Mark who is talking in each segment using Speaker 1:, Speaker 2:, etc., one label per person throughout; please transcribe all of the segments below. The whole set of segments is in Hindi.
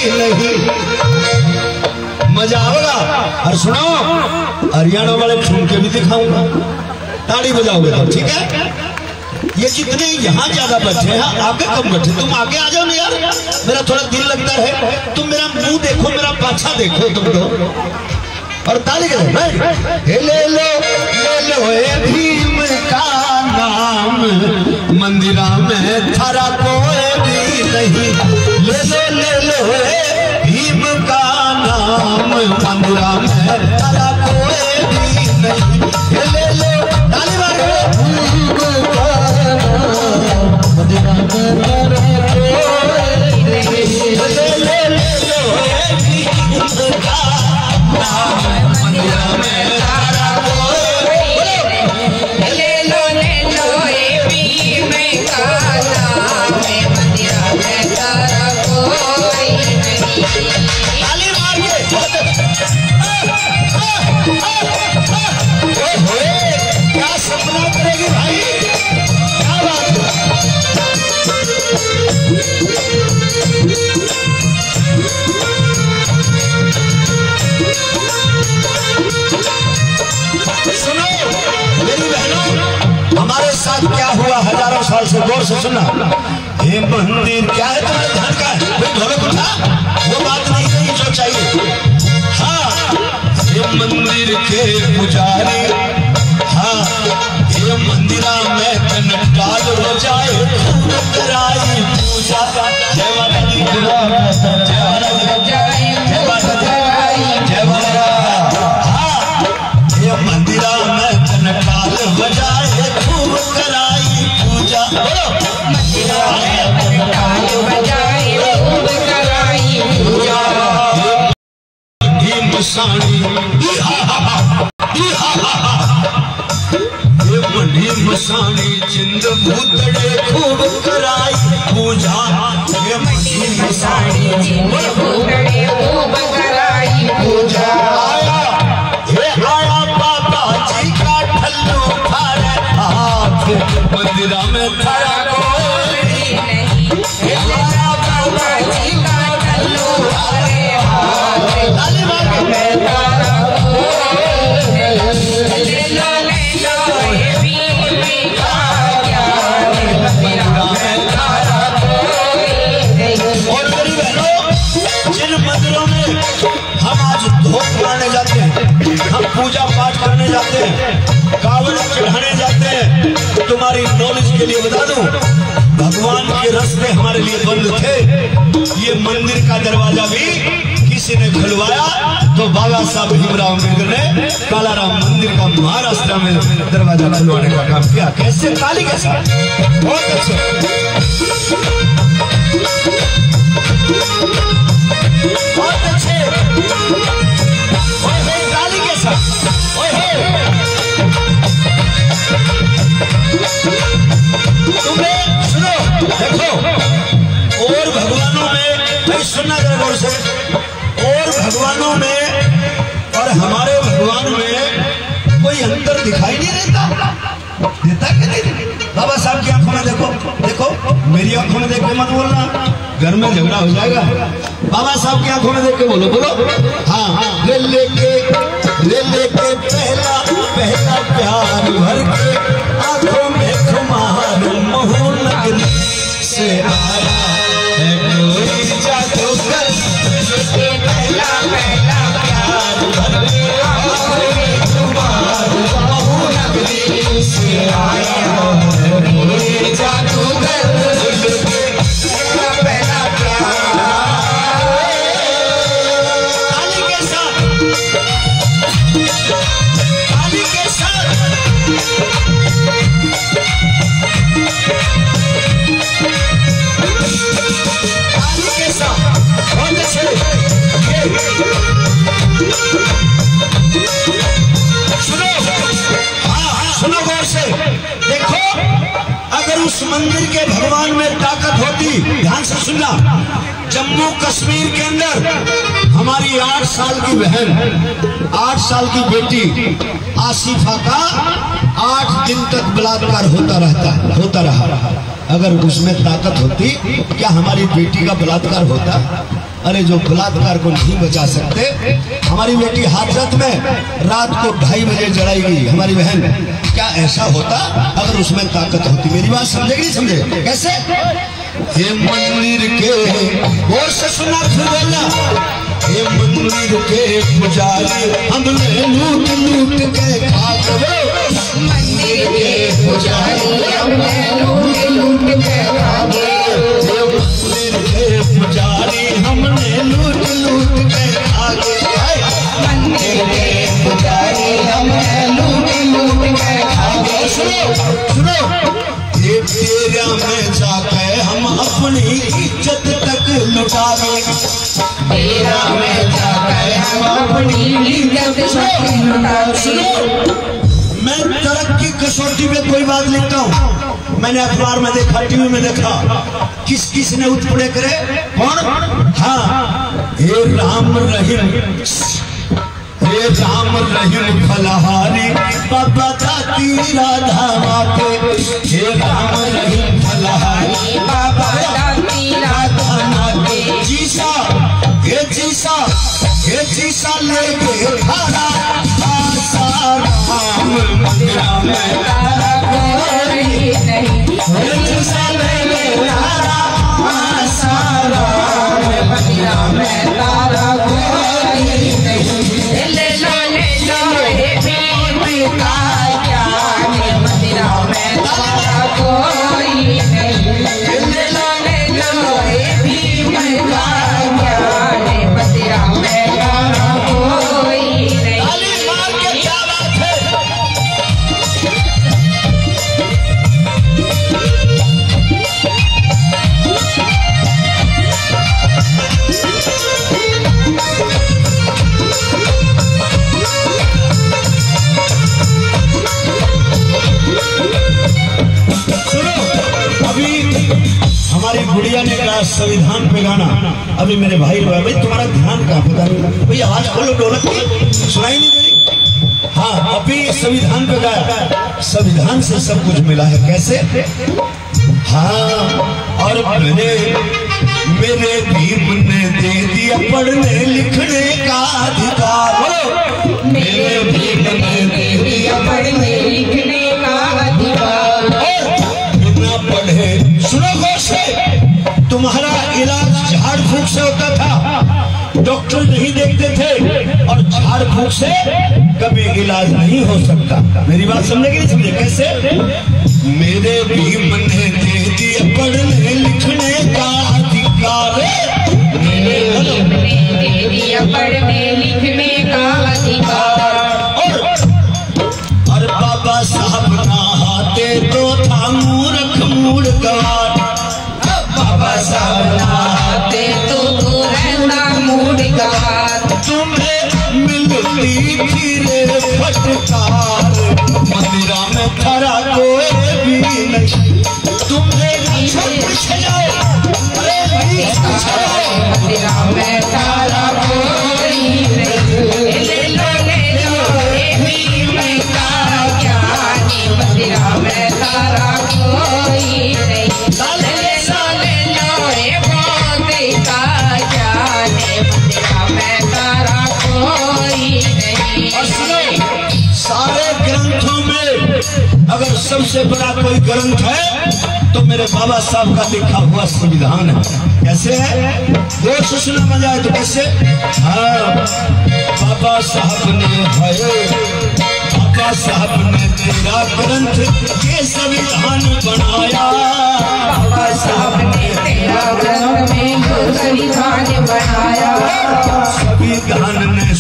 Speaker 1: नहीं। मजा आएगा। और सुनो, हरियाणा वाले ठुमके भी दिखाऊंगा, ताड़ी बजाओगे तो ठीक है। ये जितने यहाँ ज्यादा बैठे हैं, आगे कम बैठे, तुम आगे आ जाओ ना यार, मेरा थोड़ा दिल लगता है। तुम मेरा मुंह देखो, मेरा पाछा देखो तुम तो। और ताली के ले लो भीम का नाम, मंदिरा में थारा कोई भी नहीं। ले लो भीम का नाम, मंदिरा में थारा कोई भी नहीं। ले लो ताली मारो, मंदिरा में थारा कोई नहीं। ले लो भीम का नाम, मंदिरा में थारा कोई।
Speaker 2: ले लो भीम का नाम, मंदिरा में थारा कोई नहीं।
Speaker 1: ताली मारिए। क्या सपना करेगी भाई, क्या बात है। सुनो मेरी बहनों, हमारे साथ क्या हुआ हजारों साल से, गौर से सुना। ये मंदिर क्या है तुम्हारे धन का है, भाई ढोलक उठा, वो बात नहीं है जो चाहिए। हाँ, ये मंदिर के पुजारी, हाँ ये मंदिरा में कनकाल हो जाए, कराई पूजा। जय माता दी, जय माता दी, जय माता दी, जय माता। हाँ, ये मंदिरा में कनकाल हो जाए, खूब कराई पूजा। बोलो
Speaker 2: मंदिरा में कनकाल बजाए, खूब कराई पूजा।
Speaker 1: मसाणी ये मसाणी चिंद भूतड़े, खूब कराई पूजा। ये
Speaker 2: मसाणी चिंद भूतड़े, खूब कराई पूजा।
Speaker 1: आया बाबा जी का ठल्लू थारे हाथ, मंदिरा में थारा कोई
Speaker 2: नहीं। आया बाबा जी का ठल्लू थारे हाथ, में थारा कोई नहीं। ले लो भीम का ज्ञान, मंदिरा में थारा कोई नहीं।
Speaker 1: और मेरी बहनों, जिन मंदिरों में हम आज धूप बनाने जाते हैं, हम पूजा पाठ करने जाते हैं, कावड़ चढ़ाने जाते हैं, तुम्हारी नॉलेज के लिए बता दूं, भगवान के रास्ते हमारे लिए बंद थे। ये मंदिर का दरवाजा भी किसी ने खुलवाया, तो बाबा साहब भीमराव अम्बेडकर ने कालाराम मंदिर का महाराष्ट्र में दरवाजा खुलवाने का काम किया। कैसे? ताली के साथ। बहुत अच्छे, बहुत अच्छे, ताली के साथ। तुम्हें सुनो, देखो, और भगवानों में, भाई सुनना जरा गौर से, और भगवानों में और हमारे भगवान में कोई अंतर दिखाई नहीं देता कि नहीं? बाबा साहब की आंखों में देखो, देखो मेरी आंखों में देख के मत बोलना, घर में झगड़ा हो जाएगा। बाबा साहब की आंखों में देख के बोलो, बोलो। हाँ, ले लेके पहला पहला प्यार भर के, आंखों में खुमार महू नगरी से आया है कोई जादूगर।
Speaker 2: पहला पहला प्यार भर के, आंखों में खुमार महू नगरी से आया है कोई जादूगर। पहला पहला प्यार।
Speaker 1: ताली के साथ, ताली के साथ। ताली के साथ, बहुत अच्छे। सुनो, हाँ सुनो गौर से, देखो अगर उस मंदिर के भगवान में ताकत होती, ध्यान से सुनना, जम्मू कश्मीर के अंदर हमारी 8 साल की बहन, 8 साल की बेटी आसिफा का 8 दिन तक बलात्कार होता रहा। अगर उसमें ताकत होती, क्या हमारी बेटी का बलात्कार होता? अरे जो बलात्कार को नहीं बचा सकते, हमारी बेटी हाथरस में रात को 2:30 बजे जलाई गई हमारी बहन, क्या ऐसा होता अगर उसमें ताकत होती? मेरी बात समझे कि नहीं समझे? कैसे? ये मंदिर के और से सुना फिर, ये मंदिर के पुजारी हमने लूट लूट के खा गए,
Speaker 2: मंदिर के पुजारी हमने लूट लूट के खा गए,
Speaker 1: मंदिर के पुजारी हमने लूट लूट के खा गए,
Speaker 2: मंदिर के पुजारी हमने लूट लूट के खा गए।
Speaker 1: सुनो, ये तेरा में जाके हम अपनी इज्जत तक लुटा गए,
Speaker 2: तेरा में जाकर हम अपनी इज्जत तक लुटा गए।
Speaker 1: मैं तरक्की कसौटी में कोई बात लिखता हूँ, मैंने अखबार में देखा, टीवी में देखा, किस किस ने उत्पड़े करे? कौन? हाँ, ये राम रहीम, ये राम रहीम फलहारी बाबा दाती राधा माते, ये राम रहीम फलहारी
Speaker 2: बाबा दाती राधा माते,
Speaker 1: जीसा ये जीसा ये जीसा ले गए खाना राम मंदिरा में
Speaker 2: तारा कोई नहीं,
Speaker 1: ये जीसा ले गए खाना
Speaker 2: राम मंदिरा में तारा कोई नहीं। ले लो हे भीम का ज्ञान, मंदिरा में तारा कोई नहीं। ले लो हे भीम का ज्ञान, मंदिरा में तारा कोई नहीं।
Speaker 1: ताली मार के क्या बात है? हमारी गुड़िया ने कहा संविधान पे गाना, अभी मेरे भाई भाई तुम्हारा ध्यान कहाँ? पता नहीं भाई, आवाज खोलो ढोलक की, सुनाई नहीं दे रही? हाँ, अभी संविधान पे गाया, संविधान से सब कुछ मिला है। कैसे? हाँ, और मेरे भीम ने दे दिया पढ़ने लिखने का अधिकार,
Speaker 2: मेरे भीम ने दे दिया पढ़ने लिखने का अधिकार।
Speaker 1: बिना पढ़े, सुनो गौर से, तुम्हारा इलाज झाड़ फूक से होता था, डॉक्टर नहीं देखते थे, और झाड़ फूक से कभी इलाज नहीं हो सकता। मेरी बात समझे कि नहीं समझे? कैसे? मेरे भीम ने दे दिया पढ़ने लिखने का अधिकार,
Speaker 2: मेरे भीम ने दे दिया पढ़ने लिखने का अधिकार।
Speaker 1: और बाबा साहब नहाते तो था मूर्ख मूड गवार,
Speaker 2: बाबा साहब नहाते तो रहता मूड गवार।
Speaker 1: तुम्हें मिलती थी रे फटकार, मंदिरा में खड़ा कोई भी नहीं, तुम्हें पीछे जाओ, अरे पीछे जाओ,
Speaker 2: मंदिरा में तारा कोई नहीं। ले लो हे भीम का ज्ञान, मंदिरा में तारा कोई नहीं। ले लो हे बौद्ध का ज्ञान, मंदिरा में तारा कोई नहीं।
Speaker 1: और सुनो, सारे ग्रंथों में अगर सबसे बड़ा कोई ग्रंथ है तो मेरे बाबा साहब का लिखा हुआ संविधान है। कैसे है? जोर से सुना मजा आए तो कैसे? हाँ, बाबा साहब ने बाबा साहब ने तेरा ग्रंथ ये संविधान बनाया,
Speaker 2: बाबा साहब ने तेरा ग्रंथ में जो संविधान बनाया।
Speaker 1: संविधान ने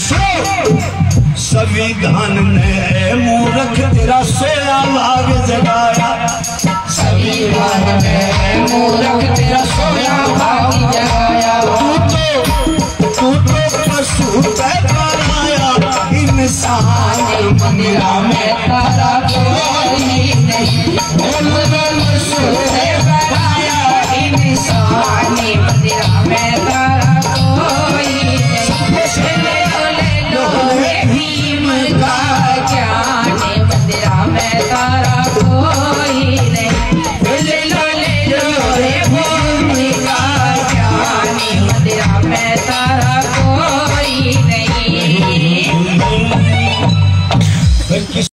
Speaker 1: संविधान ने मूर्ख तेरा सोया भाग जगाया,
Speaker 2: संविधान ने मूर्ख तेरा सोया भाग जगाया।
Speaker 1: तू तो पशु पैदा बनाया, इंसान
Speaker 2: मंदिरा में तारा कोई नहीं। पशु बनाया इंसान, मंदिरा में तारा कोई नहीं। ले लो हे भीम का ज्ञान, मंदिरा में तारा कोई नहीं। ले लो हे भीम मैं तारा कोई नहीं।